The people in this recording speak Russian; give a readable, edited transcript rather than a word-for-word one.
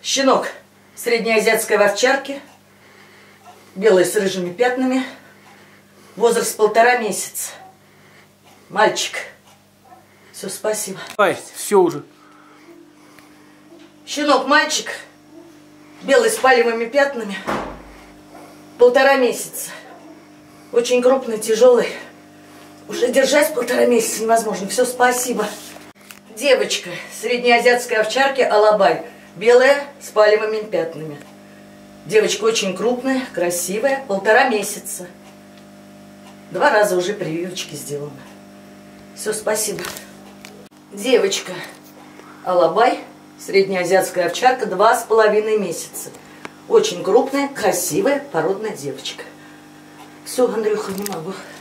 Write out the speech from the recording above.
Щенок среднеазиатской овчарки, белый с рыжими пятнами, возраст 1,5 месяца. Мальчик. Все, спасибо. Ай, все уже. Щенок мальчик, белый с палевыми пятнами, 1,5 месяца. Очень крупный, тяжелый. Уже держать 1,5 месяца невозможно. Все, спасибо. Девочка среднеазиатской овчарки Алабай, белая с палевыми пятнами. Девочка очень крупная, красивая, 1,5 месяца. 2 раза уже прививочки сделаны. Все, спасибо. Девочка Алабай, среднеазиатская овчарка, 2,5 месяца. Очень крупная, красивая, породная девочка. Все, Андрюха, не могу.